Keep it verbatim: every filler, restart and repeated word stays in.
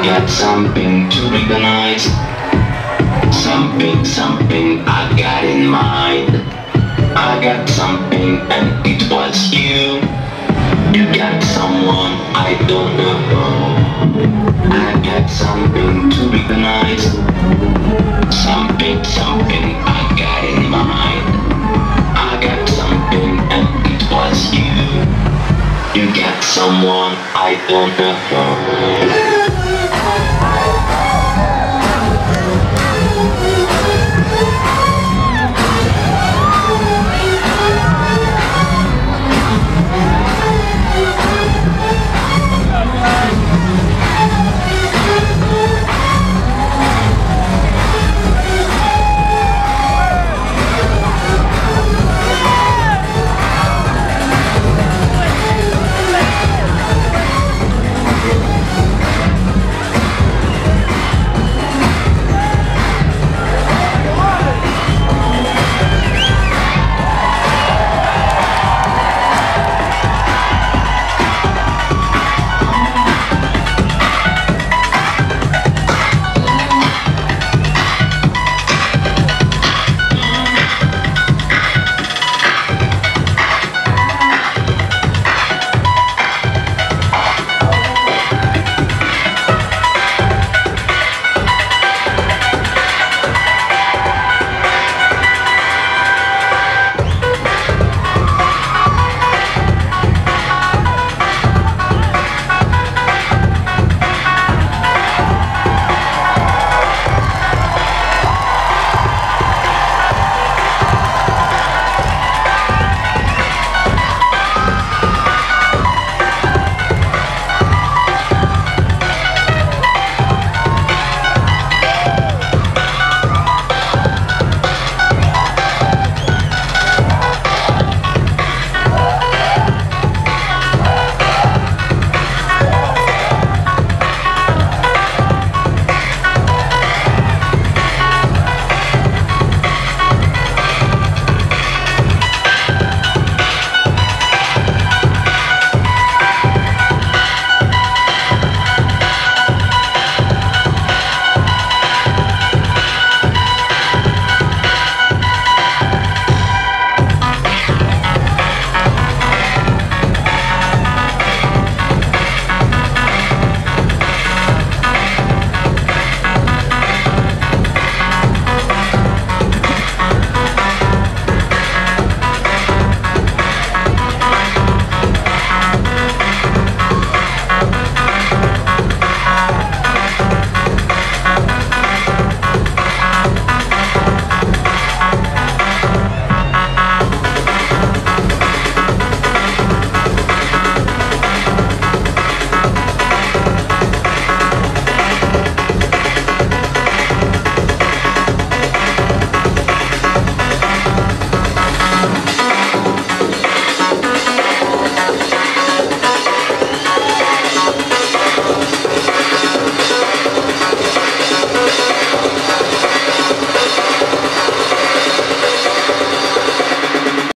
got something to recognize. Something, something I got in mind. I got something and it was you. You got someone I don't know. I got something to recognize. Something, something I got in mind. I got something and it was you. You got someone I don't know.